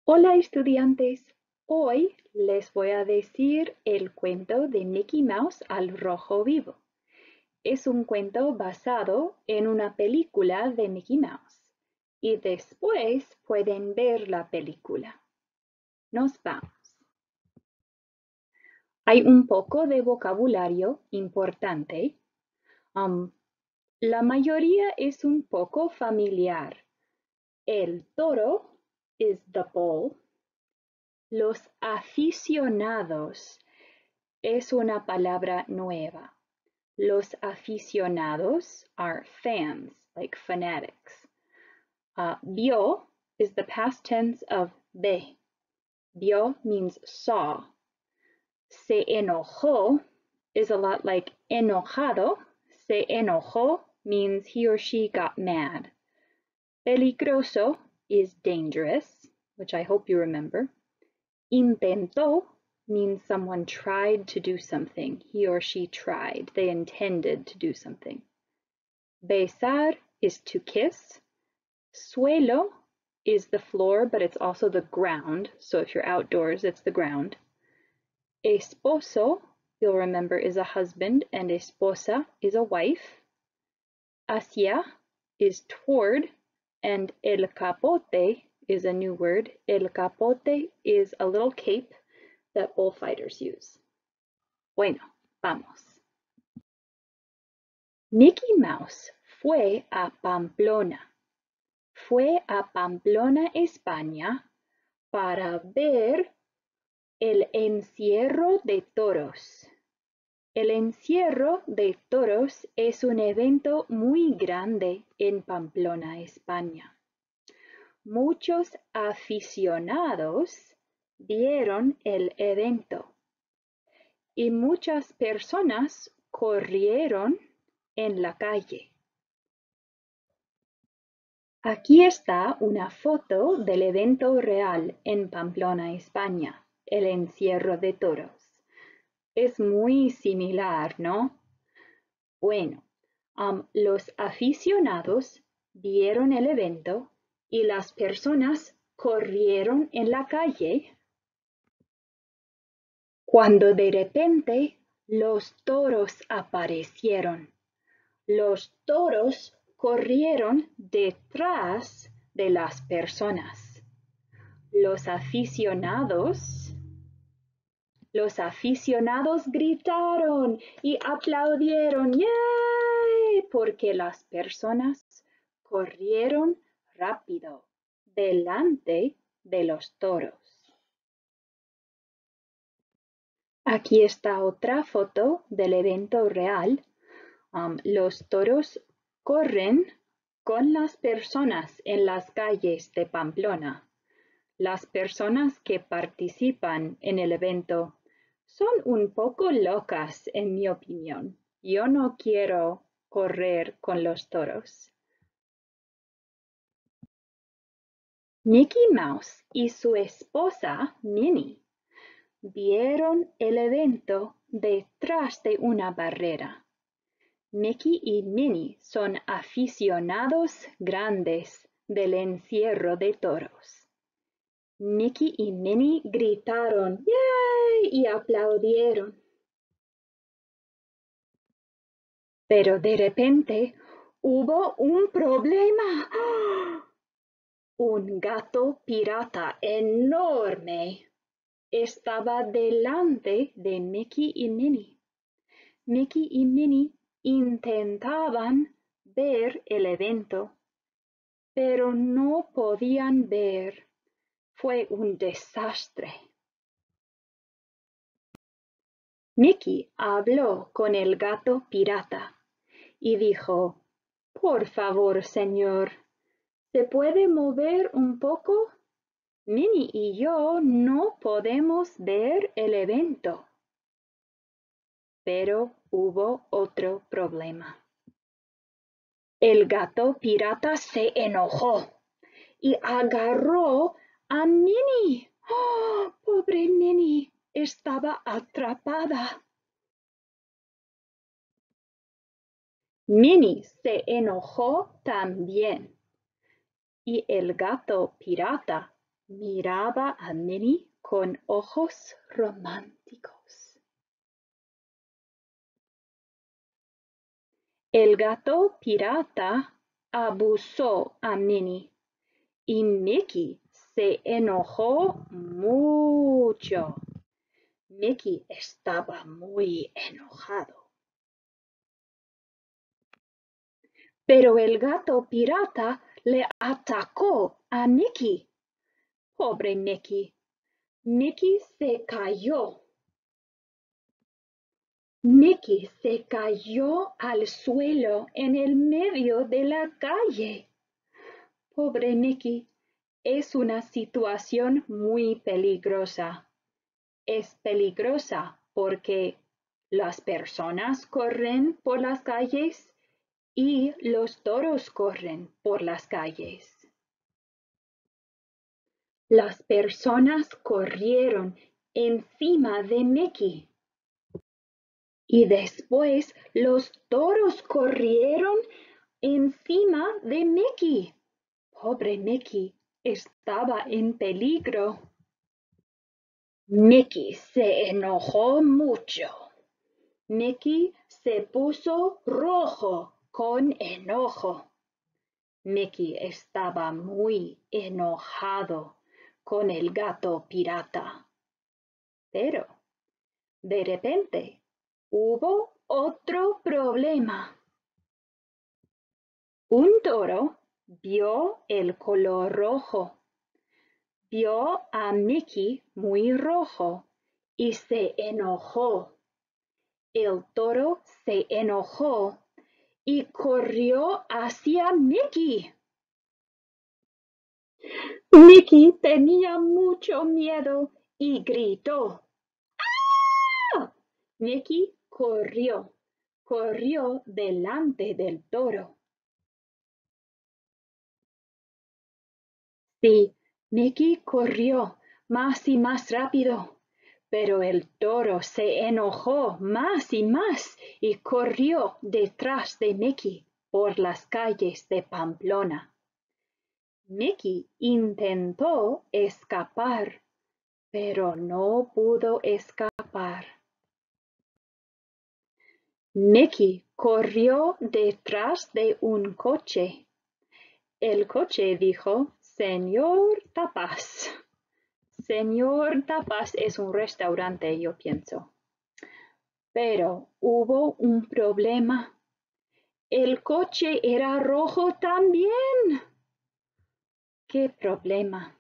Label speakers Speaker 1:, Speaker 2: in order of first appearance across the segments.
Speaker 1: Hola estudiantes, hoy les voy a decir el cuento de Mickey Mouse al rojo vivo. Es un cuento basado en una película de Mickey Mouse y después pueden ver la película. Nos vamos. Hay un poco de vocabulario importante. La mayoría es un poco familiar. El toro is the bull. Los aficionados es una palabra nueva. Los aficionados are fans, like fanatics. Vio is the past tense of ve. Vio means saw. Se enojó is a lot like enojado. Se enojó means he or she got mad. Peligroso is dangerous, which I hope you remember. Intentó means someone tried to do something. He or she tried. They intended to do something. Besar is to kiss. Suelo is the floor, but it's also the ground. So if you're outdoors, it's the ground. Esposo, you'll remember, is a husband, and esposa is a wife. Hacia is toward, and el capote is a new word. El capote is a little cape that bullfighters use. Bueno, vamos. Mickey Mouse fue a Pamplona. Fue a Pamplona, España, para ver el encierro de toros. El encierro de toros es un evento muy grande en Pamplona, España. Muchos aficionados vieron el evento y muchas personas corrieron en la calle. Aquí está una foto del evento real en Pamplona, España, el encierro de toros. Es muy similar, ¿no? Bueno, los aficionados vieron el evento y las personas corrieron en la calle cuando de repente los toros aparecieron. Los toros corrieron detrás de las personas. Los aficionados gritaron y aplaudieron, ¡yay! Porque las personas corrieron rápido delante de los toros. Aquí está otra foto del evento real. Los toros corren con las personas en las calles de Pamplona. Las personas que participan en el evento son un poco locas, en mi opinión. Yo no quiero correr con los toros. Mickey Mouse y su esposa Minnie vieron el evento detrás de una barrera. Mickey y Minnie son aficionados grandes del encierro de toros. Mickey y Minnie gritaron ¡yay! Y aplaudieron. Pero de repente hubo un problema. ¡Ah! Un gato pirata enorme estaba delante de Mickey y Minnie. Mickey y Minnie intentaban ver el evento, pero no podían ver. Fue un desastre. Mickey habló con el gato pirata y dijo, «Por favor, señor, ¿se puede mover un poco? Minnie y yo no podemos ver el evento». Pero hubo otro problema. El gato pirata se enojó y agarró a Minnie. ¡Oh, pobre Minnie! Estaba atrapada. Minnie se enojó también y el gato pirata Miraba a Minnie con ojos románticos. El gato pirata abusó a Minnie y Mickey se enojó mucho. Mickey estaba muy enojado. Pero el gato pirata le atacó a Mickey. Pobre Mickey. Mickey se cayó. Mickey se cayó al suelo en el medio de la calle. Pobre Mickey, es una situación muy peligrosa. Es peligrosa porque las personas corren por las calles y los toros corren por las calles. Las personas corrieron encima de Mickey. Y después los toros corrieron encima de Mickey. Pobre Mickey, estaba en peligro. Mickey se enojó mucho. Mickey se puso rojo con enojo. Mickey estaba muy enojado con el gato pirata. Pero, de repente, hubo otro problema. Un toro vio el color rojo. Vio a Mickey muy rojo y se enojó. El toro se enojó y corrió hacia Mickey. Mickey tenía mucho miedo y gritó. ¡Ah! Mickey corrió delante del toro. Sí, Mickey corrió más y más rápido, pero el toro se enojó más y corrió detrás de Mickey por las calles de Pamplona. Mickey intentó escapar, pero no pudo escapar. Mickey corrió detrás de un coche. El coche dijo, Señor Tapas. Señor Tapas es un restaurante, yo pienso. Pero hubo un problema. El coche era rojo también. ¿Qué problema?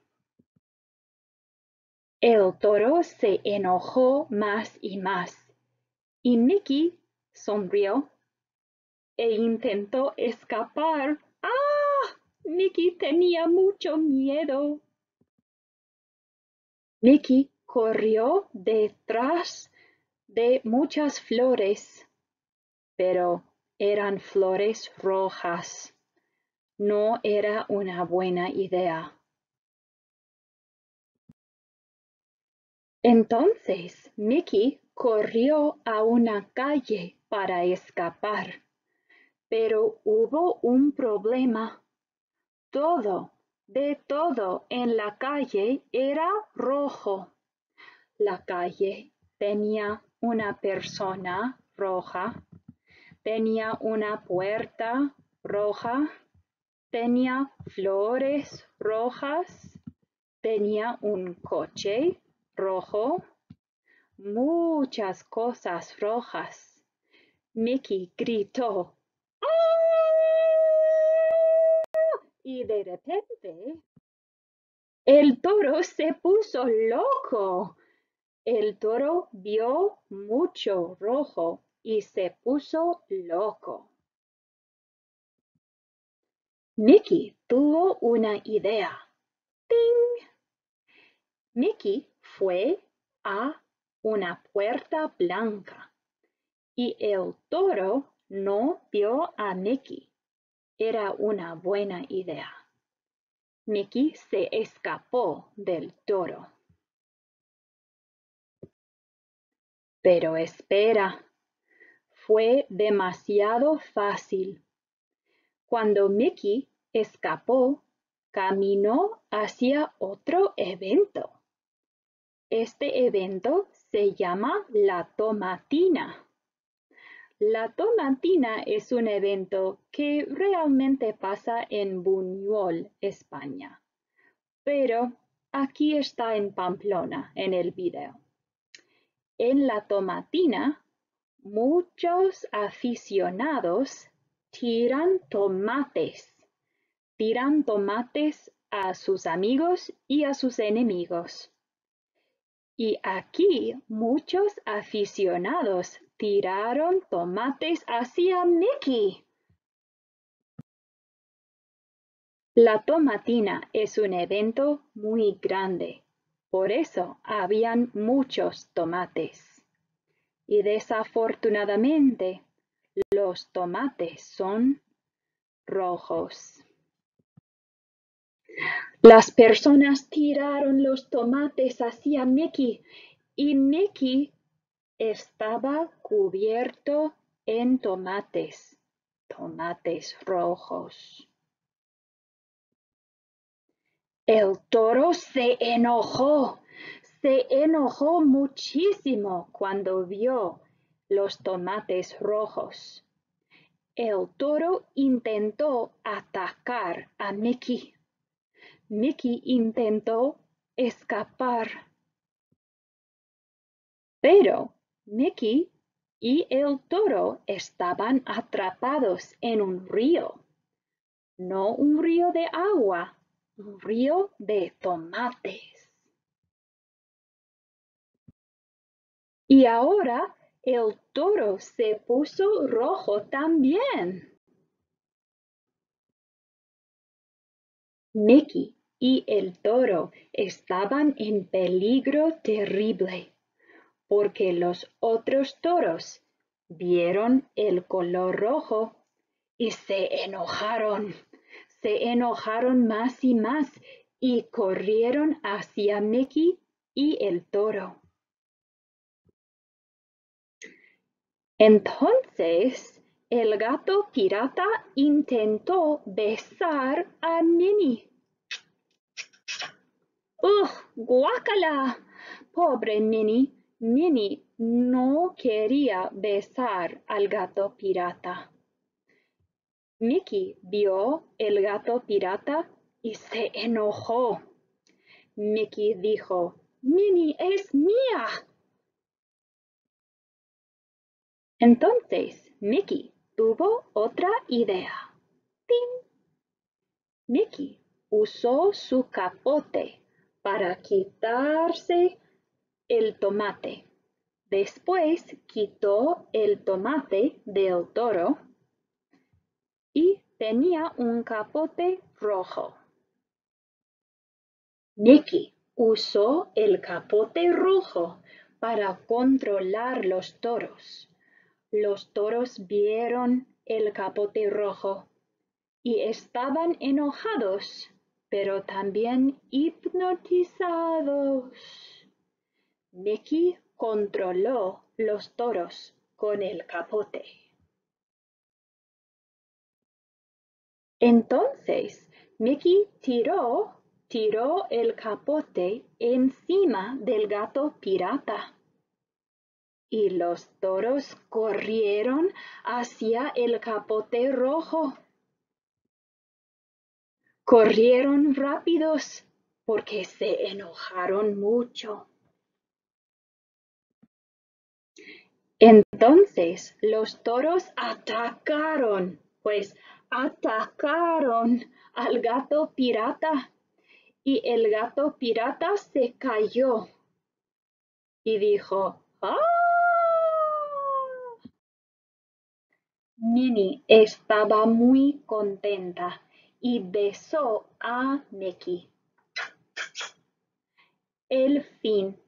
Speaker 1: El toro se enojó más y Mickey sonrió e intentó escapar. ¡Ah! Mickey tenía mucho miedo. Mickey corrió detrás de muchas flores, pero eran flores rojas. No era una buena idea. Entonces Mickey corrió a una calle para escapar, pero hubo un problema. De todo en la calle era rojo. La calle tenía una persona roja, tenía una puerta roja, tenía flores rojas, tenía un coche rojo, muchas cosas rojas. Mickey gritó. Y de repente, el toro se puso loco. El toro vio mucho rojo y se puso loco. Mickey tuvo una idea. ¡Ting! Mickey fue a una puerta blanca y el toro no vio a Mickey. Era una buena idea. Mickey se escapó del toro. Pero espera, fue demasiado fácil. Cuando Mickey escapó, caminó hacia otro evento. Este evento se llama la tomatina. La tomatina es un evento que realmente pasa en Buñol, España, pero aquí está en Pamplona en el video. En la tomatina, muchos aficionados tiran tomates a sus amigos y a sus enemigos. Y aquí muchos aficionados tiraron tomates hacia Mickey. La tomatina es un evento muy grande, por eso habían muchos tomates. Y desafortunadamente, los tomates son rojos. Las personas tiraron los tomates hacia Mickey y Mickey estaba cubierto en tomates rojos. El toro se enojó muchísimo cuando vio los tomates rojos. El toro intentó atacar a Mickey. Mickey intentó escapar. Pero Mickey y el toro estaban atrapados en un río. No un río de agua, un río de tomates. Y ahora el toro se puso rojo también. Mickey y el toro estaban en peligro terrible, porque los otros toros vieron el color rojo y se enojaron más y más y corrieron hacia Mickey y el toro. Entonces el gato pirata intentó besar a Minnie. ¡Ugh! ¡Guácala! Pobre Minnie. Minnie no quería besar al gato pirata. Mickey vio el gato pirata y se enojó. Mickey dijo, «Minnie es mía». Entonces Mickey tuvo otra idea. ¡Ting! Mickey usó su capote para quitarse el tomate. Después quitó el tomate del toro y tenía un capote rojo. Mickey usó el capote rojo para controlar los toros. Los toros vieron el capote rojo y estaban enojados, pero también hipnotizados. Mickey controló los toros con el capote. Entonces Mickey tiró el capote encima del gato pirata. Y los toros corrieron hacia el capote rojo. Corrieron rápidos porque se enojaron mucho. Entonces los toros atacaron al gato pirata y el gato pirata se cayó y dijo, ¡ah! Minnie estaba muy contenta y besó a Mickey. El fin.